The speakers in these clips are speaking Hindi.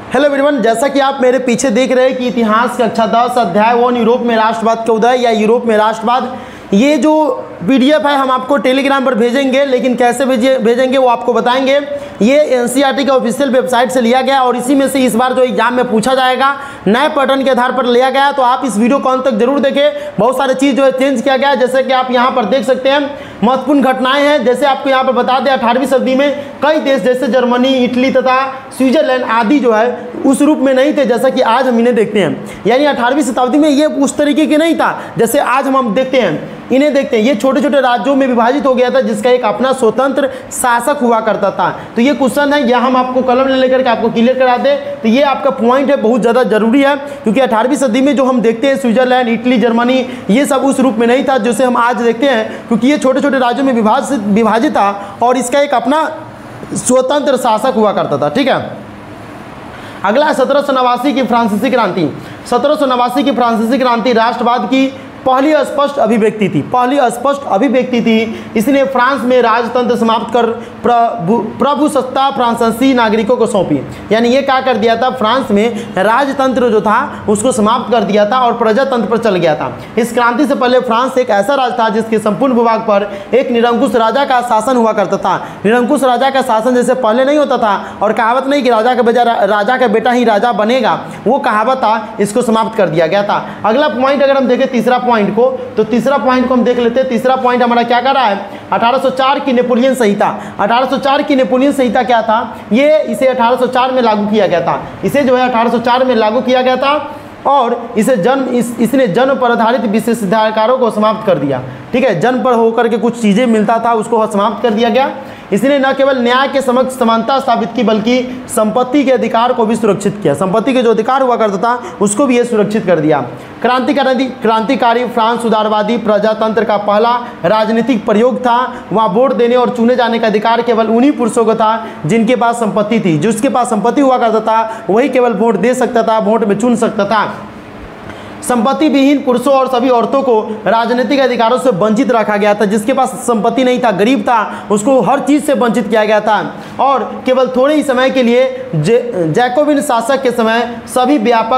हेलो एवरीवन, जैसा कि आप मेरे पीछे देख रहे हैं कि इतिहास कक्षा 10 अध्याय 1 यूरोप में राष्ट्रवाद का उदय या यूरोप में राष्ट्रवाद, ये जो पीडीएफ है हम आपको टेलीग्राम पर भेजेंगे, लेकिन कैसे भेजेंगे वो आपको बताएंगे। ये एनसीईआरटी का ऑफिशियल वेबसाइट से लिया गया और इसी में से इस बार जो एग्जाम में पूछा जाएगा नए पैटर्न के आधार पर लिया गया। तो आप इस वीडियो को अंत तक जरूर देखें। बहुत सारे चीज़ जो है चेंज किया गया है, जैसे कि आप यहाँ पर देख सकते हैं महत्वपूर्ण घटनाएं हैं। जैसे आपको यहाँ पर बता दें 18वीं सदी में कई देश जैसे जर्मनी, इटली तथा स्विट्जरलैंड आदि जो है उस रूप में नहीं थे जैसा कि आज हम इन्हें देखते हैं। यानी 18वीं शताब्दी में ये उस तरीके के नहीं था जैसे आज हम देखते हैं, इन्हें देखते हैं। ये छोटे छोटे राज्यों में विभाजित हो गया था जिसका एक अपना स्वतंत्र शासक हुआ करता था। तो ये क्वेश्चन है, यह हम आपको कलम ले लेकर के आपको क्लियर करा दें। तो ये आपका पॉइंट है, बहुत ज़्यादा जरूरी है, क्योंकि 18वीं सदी में जो हम देखते हैं स्विट्जरलैंड, इटली, जर्मनी, ये सब उस रूप में नहीं था जैसे हम आज देखते हैं, क्योंकि ये छोटे छोटे राज्यों में विभाजित था और इसका एक अपना स्वतंत्र शासक हुआ करता था। ठीक है, अगला 1789 की फ्रांसीसी क्रांति। 1789 की फ्रांसीसी क्रांति राष्ट्रवाद की पहली स्पष्ट अभिव्यक्ति थी। इसने फ्रांस में राजतंत्र समाप्त कर प्रभुसत्ता फ्रांसीसी नागरिकों को सौंपी। यानी ये क्या कर दिया था, फ्रांस में राजतंत्र जो था उसको समाप्त कर दिया था और प्रजातंत्र पर चल गया था। इस क्रांति से पहले फ्रांस एक ऐसा राज्य था जिसके संपूर्ण भूभाग पर एक निरंकुश राजा का शासन हुआ करता था। निरंकुश राजा का शासन जैसे पहले नहीं होता था, और कहावत नहीं कि राजा का बेटा ही राजा बनेगा, वो कहावत था, इसको समाप्त कर दिया गया था। अगला पॉइंट अगर हम देखें तीसरा पॉइंट को, तो तीसरा पॉइंट को हम देख लेते हैं। तीसरा पॉइंट हमारा क्या कर रहा है, 1804 की नेपोलियन संहिता। 1804 की नेपोलियन संहिता क्या था, ये इसे 1804 में लागू किया गया था। इसे जो है 1804 में लागू किया गया था और इसने जन्म पर आधारित विशेषाधिकारों को समाप्त कर दिया। ठीक है, जन्म पर होकर के कुछ चीज़ें मिलता था उसको समाप्त कर दिया गया। इसने न केवल न्याय के समक्ष समानता स्थापित की बल्कि संपत्ति के अधिकार को भी सुरक्षित किया। संपत्ति के जो अधिकार हुआ करता था उसको भी ये सुरक्षित कर दिया। क्रांतिकारी फ्रांस उदारवादी प्रजातंत्र का पहला राजनीतिक प्रयोग था। वहाँ वोट देने और चुने जाने का अधिकार केवल उन्हीं पुरुषों को था जिनके पास संपत्ति थी। जिसके पास संपत्ति हुआ करता था वही केवल वोट दे सकता था, वोट में चुन सकता था। संपत्ति विहीन पुरुषों और सभी औरतों को राजनीतिक अधिकारों से वंचित रखा गया था। जिसके पास संपत्ति नहीं था, गरीब था, उसको हर चीज़ से वंचित किया गया था। और केवल थोड़े ही समय के लिए जैकोबिन शासक के समय सभी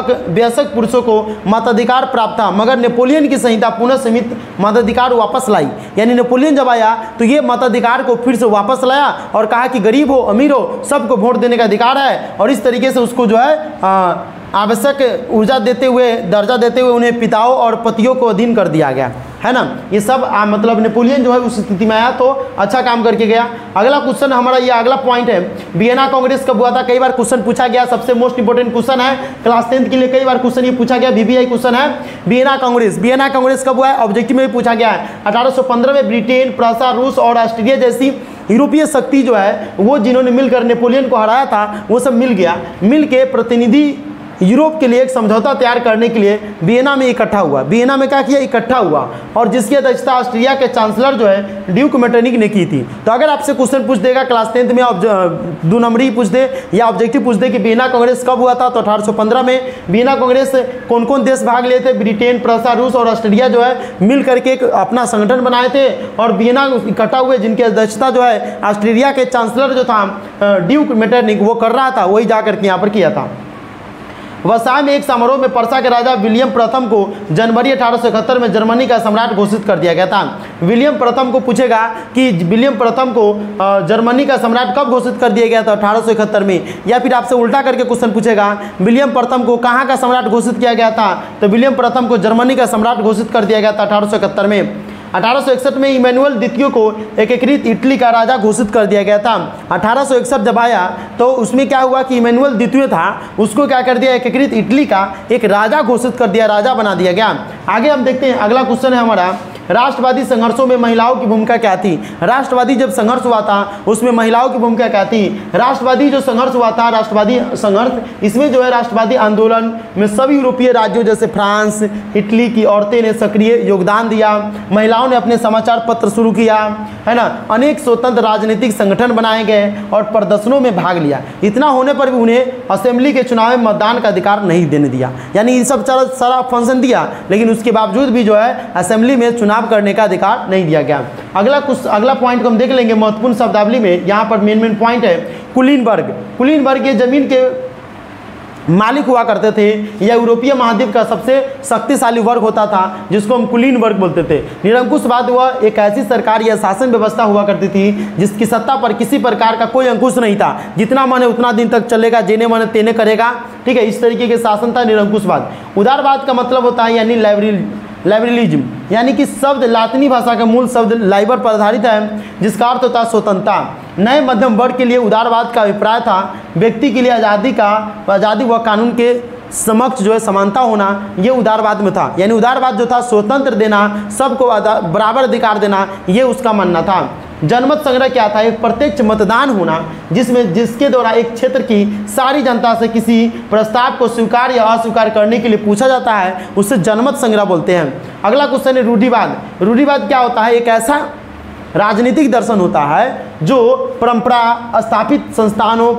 वयस्क पुरुषों को मताधिकार प्राप्त था, मगर नेपोलियन की संहिता पुनः सीमित मताधिकार वापस लाई। यानी नेपोलियन जब आया तो ये मताधिकार को फिर से वापस लाया और कहा कि गरीब हो अमीर हो सबको वोट देने का अधिकार है, और इस तरीके से उसको जो है आवश्यक ऊर्जा देते हुए, दर्जा देते हुए उन्हें पिताओं और पतियों को अधीन कर दिया गया, है ना। ये सब मतलब नेपोलियन जो है उस स्थिति में आया तो अच्छा काम करके गया। अगला क्वेश्चन हमारा ये अगला पॉइंट है, वियना कांग्रेस कब हुआ था। कई बार क्वेश्चन पूछा गया, सबसे मोस्ट इंपोर्टेंट क्वेश्चन है क्लास 10th के लिए, कई बार क्वेश्चन ये पूछा गया, VBI क्वेश्चन है। वियना कांग्रेस कब हुआ है, ऑब्जेक्टिव में भी पूछा गया है। 1815 में ब्रिटेन, फ्रांस, रूस और ऑस्ट्रेलिया जैसी यूरोपीय शक्ति जो है वो जिन्होंने मिलकर नेपोलियन को हराया था वो सब मिल के प्रतिनिधि यूरोप के लिए एक समझौता तैयार करने के लिए वियना में इकट्ठा हुआ। वियना में क्या किया, इकट्ठा हुआ, और जिसकी अध्यक्षता ऑस्ट्रिया के चांसलर जो है ड्यूक मेटरनिक ने की थी। तो अगर आपसे क्वेश्चन पूछ देगा क्लास 10th में, 2 नंबरी पूछ दे या ऑब्जेक्टिव पूछ दे कि वियना कांग्रेस कब हुआ था, तो 1815 में। वियना कांग्रेस कौन कौन देश भाग लिए थे, ब्रिटेन, फ्रांस, रूस और ऑस्ट्रेलिया जो है मिल करके एक अपना संगठन बनाए थे और वियना इकट्ठा हुए, जिनकी अध्यक्षता जो है ऑस्ट्रेलिया के चांसलर जो था ड्यूक मेटरनिक वो कर रहा था, वही जाकर के यहाँ पर किया था। वर्साय में एक समारोह में पर्सा के राजा विलियम प्रथम को जनवरी 1871 में जर्मनी का सम्राट घोषित कर दिया गया था। विलियम प्रथम को पूछेगा कि विलियम प्रथम को जर्मनी का सम्राट कब घोषित कर दिया गया था, 1871 में। या फिर आपसे उल्टा करके क्वेश्चन पूछेगा विलियम प्रथम को कहाँ का सम्राट घोषित किया गया था, तो विलियम प्रथम को जर्मनी का सम्राट घोषित कर दिया गया था 1871 में। 1861 में इमैनुअल द्वितीय को एकीकृत इटली का राजा घोषित कर दिया गया था। 1861 जब आया तो उसमें क्या हुआ कि इमैनुअल द्वितीय था उसको क्या कर दिया, एकीकृत इटली का एक राजा घोषित कर दिया, राजा बना दिया गया। आगे हम देखते हैं, अगला क्वेश्चन है हमारा, राष्ट्रवादी संघर्षों में महिलाओं की भूमिका क्या थी। राष्ट्रवादी जब संघर्ष हुआ था उसमें महिलाओं की भूमिका क्या थी। राष्ट्रवादी जो संघर्ष हुआ था, राष्ट्रवादी संघर्ष, इसमें जो है राष्ट्रवादी आंदोलन में सभी यूरोपीय राज्यों जैसे फ्रांस, इटली की औरतें ने सक्रिय योगदान दिया। महिलाओं ने अपने समाचार पत्र शुरू किया, है ना। अनेक स्वतंत्र राजनीतिक संगठन बनाए गए और प्रदर्शनों में भाग लिया। इतना होने पर भी उन्हें असेंबली के चुनाव में मतदान का अधिकार नहीं देने दिया। यानी ये सब सारा फंक्शन दिया, लेकिन उसके बावजूद भी जो है असेंबली में चुनाव करने का अधिकार नहीं दिया गया। अगला पॉइंट को हम देख लेंगे महत्वपूर्ण शब्दावली में। यहाँ पर मेन पॉइंट है कुलीनबर्ग। ये जमीन के मालिक हुआ करते थे। यह यूरोपीय महाद्वीप का सबसे शक्तिशाली वर्ग होता था, जिसको हम कुलीन वर्ग बोलते थे। निरंकुशवाद वह एक ऐसी सरकार या शासन व्यवस्था हुआ करती थी जिसकी सत्ता पर किसी प्रकार का कोई अंकुश नहीं था, जितना मन है उतना दिन तक चलेगा, जेने मन तेने करेगा, ठीक है, इस तरीके के शासन था निरंकुशवाद। उदारवाद का मतलब होता है यानी लाइबरलिज्म, यानी कि शब्द लातिनी भाषा का मूल शब्द लाइबर पर आधारित है, जिसका अर्थ होता है स्वतंत्रता। नए मध्यम वर्ग के लिए उदारवाद का अभिप्राय था व्यक्ति के लिए आज़ादी व कानून के समक्ष जो है समानता होना, ये उदारवाद में था। यानी उदारवाद जो था स्वतंत्र देना, सबको बराबर अधिकार देना, ये उसका मानना था। जनमत संग्रह क्या था? एक प्रत्यक्ष मतदान होना जिसके द्वारा एक क्षेत्र की सारी जनता से किसी प्रस्ताव को स्वीकार या अस्वीकार करने के लिए पूछा जाता है, उसे जनमत संग्रह बोलते हैं। अगला क्वेश्चन है रूढ़िवाद। रूढ़िवाद क्या होता है? एक ऐसा राजनीतिक दर्शन होता है जो परंपरा स्थापित संस्थानों,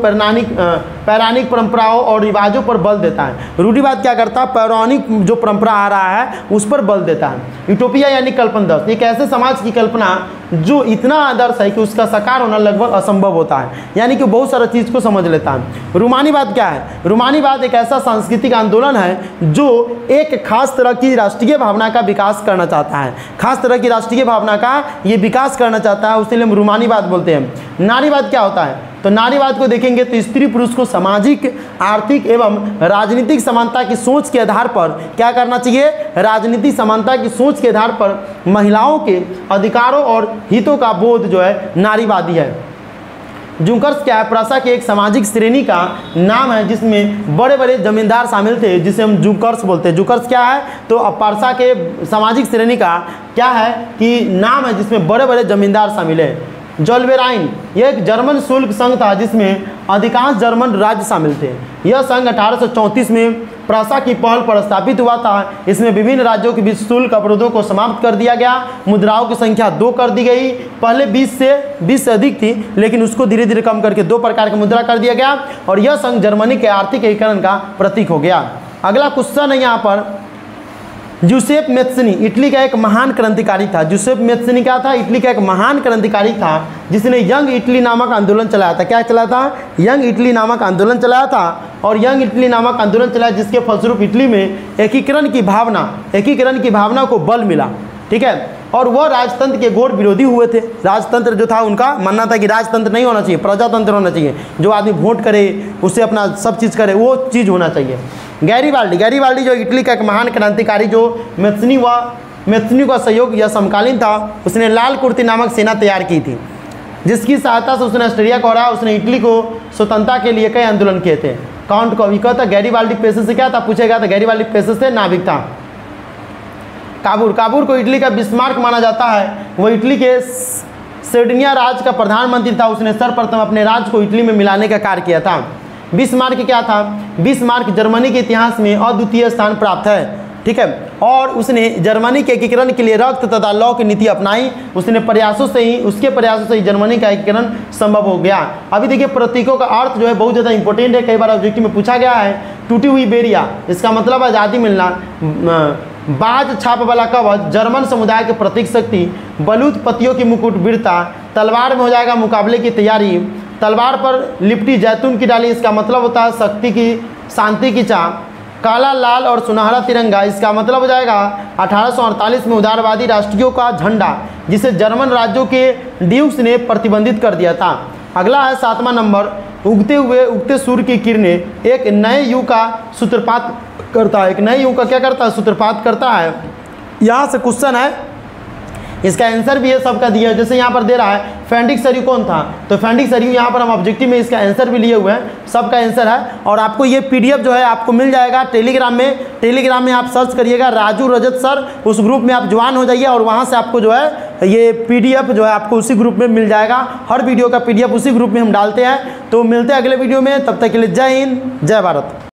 पौराणिक परंपराओं और रिवाजों पर बल देता है। रूढ़िवाद क्या करता है? पौराणिक जो परंपरा आ रहा है उस पर बल देता है। यूटोपिया यानी कल्पना, एक ऐसे समाज की कल्पना जो इतना आदर्श है कि उसका साकार होना लगभग असंभव होता है, यानी कि बहुत सारा चीज़ को समझ लेता है। रूमानीवाद क्या है? रूमानीवाद एक ऐसा सांस्कृतिक आंदोलन है जो एक खास तरह की राष्ट्रीय भावना का विकास करना चाहता है, खास तरह की राष्ट्रीय भावना का ये विकास करना चाहता है, उसके लिए हम रूमानीवाद बोलते हैं। नारीवाद क्या होता है? तो नारीवाद को देखेंगे तो स्त्री पुरुष को सामाजिक, आर्थिक एवं राजनीतिक समानता की सोच के आधार पर क्या करना चाहिए? राजनीतिक समानता की सोच के आधार पर महिलाओं के अधिकारों और हितों का बोध जो है नारीवादी है। जुंकर्स क्या है? प्रसा की एक सामाजिक श्रेणी का नाम है जिसमें बड़े बड़े जमींदार शामिल थे, जिसे हम जुंकर्स बोलते हैं। जुंकर्स क्या है? तो प्रसा के सामाजिक श्रेणी का क्या है कि नाम है जिसमें बड़े बड़े जमींदार शामिल है। जोल्बेराइन यह एक जर्मन शुल्क संघ था जिसमें अधिकांश जर्मन राज्य शामिल थे। यह संघ 1834 में प्रसा की पहल पर स्थापित हुआ था। इसमें विभिन्न राज्यों के बीच शुल्क अवरोधों को समाप्त कर दिया गया। मुद्राओं की संख्या 2 कर दी गई। पहले 20 से अधिक थी, लेकिन उसको धीरे धीरे कम करके 2 प्रकार की मुद्रा कर दिया गया और यह संघ जर्मनी के आर्थिक एकीकरण का प्रतीक हो गया। अगला क्वेश्चन है यहाँ पर, जूसेप मेत्सनी इटली का एक महान क्रांतिकारी था। जूसेप मेत्सनी क्या था? इटली का एक महान क्रांतिकारी था जिसने यंग इटली नामक आंदोलन चलाया था। क्या चलाया था? यंग इटली नामक आंदोलन चलाया था। और यंग इटली नामक आंदोलन चलाया जिसके फलस्वरूप इटली में एकीकरण की भावना को बल मिला, ठीक है। और वह राजतंत्र के घोर विरोधी हुए थे। राजतंत्र जो था उनका मानना था कि राजतंत्र नहीं होना चाहिए, प्रजातंत्र होना चाहिए, जो आदमी वोट करे उससे अपना सब चीज़ करे, वो चीज़ होना चाहिए। गैरीबाल्डी जो इटली का एक महान क्रांतिकारी जो मेत्सनी का सहयोग या समकालीन था, उसने लाल कुर्ती नामक सेना तैयार की थी जिसकी सहायता से उसने ऑस्ट्रेलिया को हराया। उसने इटली को स्वतंत्रता के लिए कई आंदोलन किए थे। काउंट कविका था। गैरीबाल्डी पेशे से क्या था? पूछा गया था। गैरीबाल्डी पेशे से नाविक था। काबूर को इटली का बिस्मार्क माना जाता है। वो इटली के सर्डिनिया राज्य का प्रधानमंत्री था। उसने सर्वप्रथम अपने राज्य को इटली में मिलाने का कार्य किया था। बिस्मार्क क्या था? बिस्मार्क जर्मनी के इतिहास में अद्वितीय स्थान प्राप्त है, ठीक है। और उसने जर्मनी के एकीकरण के लिए रक्त तथा लौ की नीति अपनाई। उसके प्रयासों से ही जर्मनी का एकीकरण संभव हो गया। अभी देखिए प्रतीकों का अर्थ जो है बहुत ज़्यादा इंपॉर्टेंट है, कई बार ऑब्जेक्टिव में पूछा गया है। टूटी हुई बेरिया, इसका मतलब आज़ादी मिलना। बाज छाप वाला कवच, जर्मन समुदाय के प्रतीक शक्ति। बलूत पत्तियों की मुकुट, वीरता। तलवार में हो जाएगा मुकाबले की तैयारी। तलवार पर लिपटी जैतून की डाली, इसका मतलब होता है शक्ति की, शांति की चाह। काला, लाल और सुनहरा तिरंगा, इसका मतलब हो जाएगा 1848 में उदारवादी राष्ट्रीयों का झंडा, जिसे जर्मन राज्यों के ड्यूक्स ने प्रतिबंधित कर दिया था। अगला है 7वां नंबर, उगते सूर्य की किरणें एक नए युग का सूत्रपात करता है। एक नए युग का क्या करता है? सूत्रपात करता है। यहाँ से क्वेश्चन है, इसका आंसर भी है सबका दिया है। जैसे यहाँ पर दे रहा है फेंडिक सरयू कौन था, तो फेंडिक सरयू यहाँ पर हम ऑब्जेक्टिव में इसका आंसर भी लिए हुए हैं, सबका आंसर है। और आपको ये पीडीएफ जो है आपको मिल जाएगा टेलीग्राम में आप सर्च करिएगा राजू रजत सर, उस ग्रुप में आप ज्वाइन हो जाइए और वहाँ से आपको जो है ये पीडीएफ जो है आपको उसी ग्रुप में मिल जाएगा। हर वीडियो का पीडीएफ उसी ग्रुप में हम डालते हैं। तो मिलते हैं अगले वीडियो में, तब तक के लिए जय हिंद, जय भारत।